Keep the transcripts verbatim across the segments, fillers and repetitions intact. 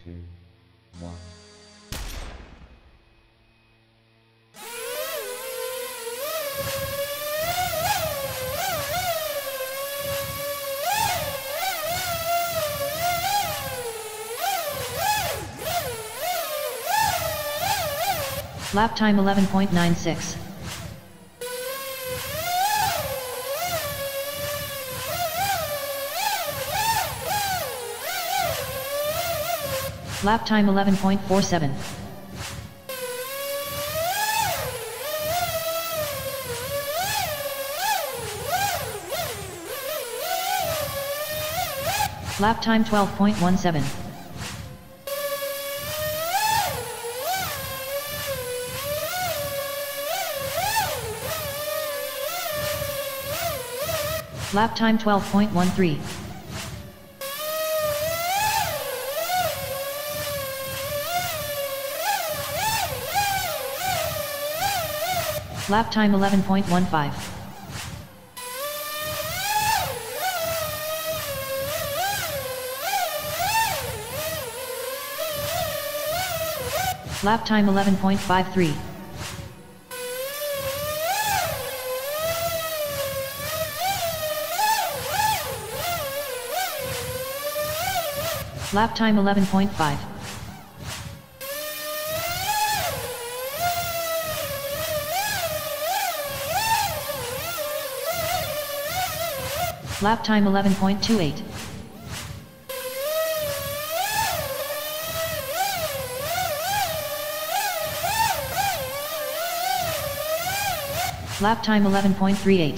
two, one. Lap time eleven point nine six. Lap time eleven point four seven. Lap time twelve point one seven. Lap time twelve point one three. Lap time eleven point one five. Lap time eleven point five three. Lap time eleven point five. Lap time eleven point two eight. Lap time eleven point three eight.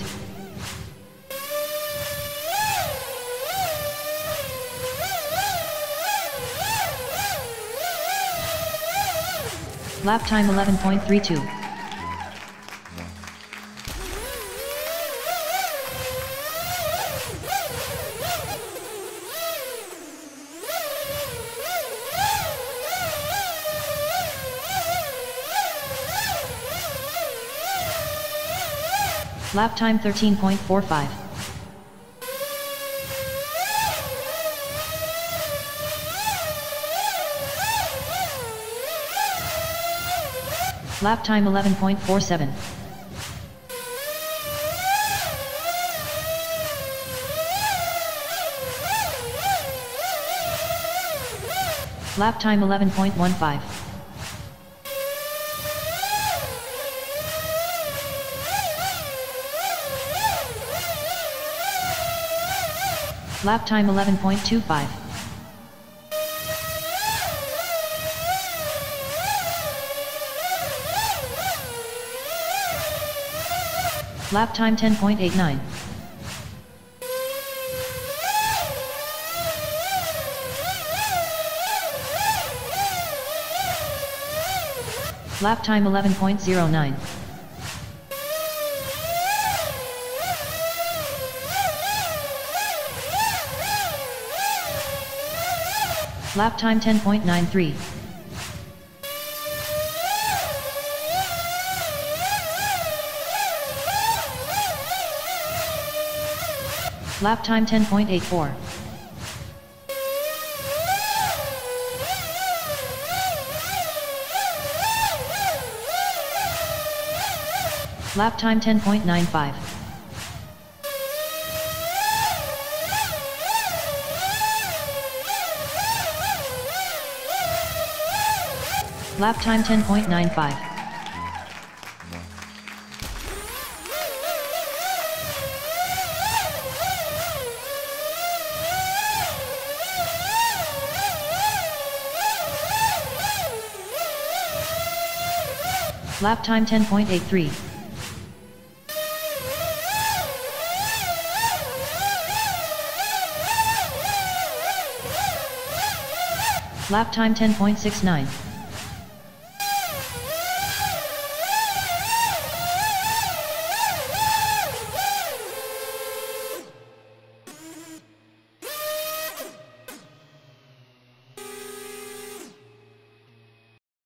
Lap time eleven point three two. Lap time thirteen point four five. Lap time eleven point four seven. Lap time eleven point one five. Lap time eleven point two five. Lap time ten point eight nine. Lap time eleven point zero nine. Lap time ten point nine three. Lap time ten point eight four. Lap time ten point nine five. Lap time ten point nine five. Lap time ten point eight three. Lap time ten point six nine.